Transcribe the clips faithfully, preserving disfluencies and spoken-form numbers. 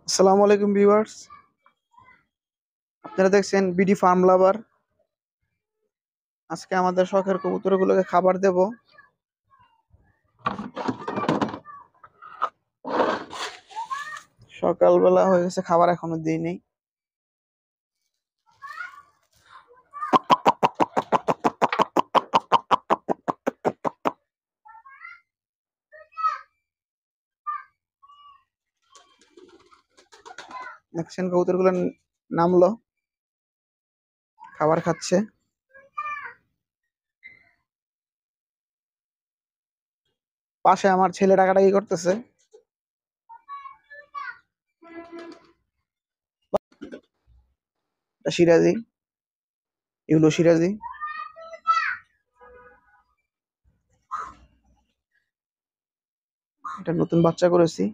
আসসালামু আলাইকুম ভিউয়ার্স, আপনারা দেখছেন বিডি ফার্ম লাভার। আজকে আমাদের শখের কবুতরগুলোকে খাবার দেব। সকালবেলা হয়ে গেছে, খাবার এখনো দিইনি। দেখছেন কবুতরগুলো নামলো, খাবার খাচ্ছে। পাশে আমার ছেলে ডাকাডাকি করতেছে। এটা সিরাজি, এগুলো সিরাজি। এটা নতুন বাচ্চা করেছি।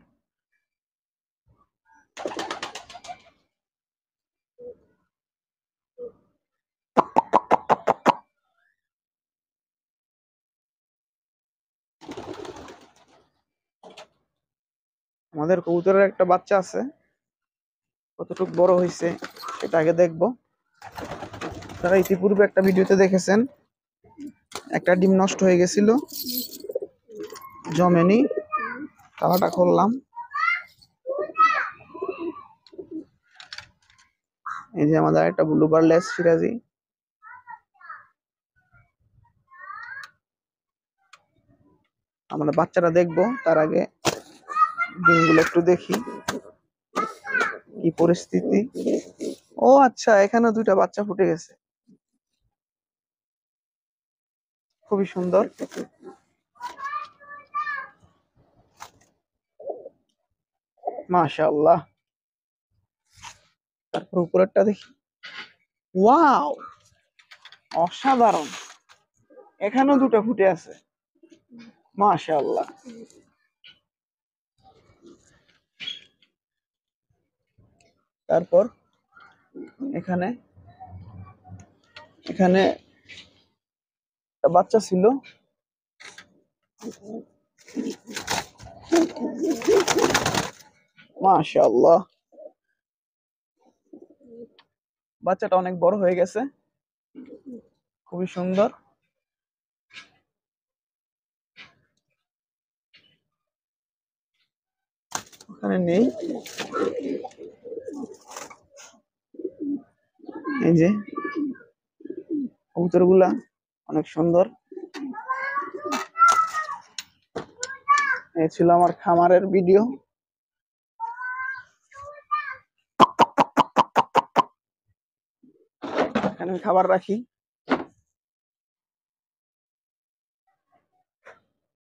আমাদের কবুতরের একটা বাচ্চা আছে, কতটুকু বড় হয়েছে সেটা আগে দেখবো। তারা ইতিপূর্বে একটা ভিডিওতে দেখেছেন, একটা ডিম নষ্ট হয়ে গেছিল, জমেনি। তালাটা খুললাম, এই যে আমাদের একটা ব্লু বারলেস সিরাজি। আমরা বাচ্চাটা দেখবো, তার আগে ডিমগুলো একটু দেখি কি পরিস্থিতি। ও আচ্ছা, এখানে দুইটা বাচ্চা ফুটে গেছে, খুবই সুন্দর। মাশাআল্লাহ। তারপর উপরেরটা দেখি। ওয়াও, অসাধারণ। এখানেও দুটো ফুটে আছে, মাশাআল্লাহ। তারপর এখানে এখানে একটা বাচ্চা ছিল, মাশাআল্লাহ। বাচ্চাটা অনেক বড় হয়ে গেছে, খুবই সুন্দর। ওখানে নেই, এই যে কবুতরগুলা অনেক সুন্দর। এই ছিল আমার খামারের ভিডিও। এখানে আমি খাবার রাখি।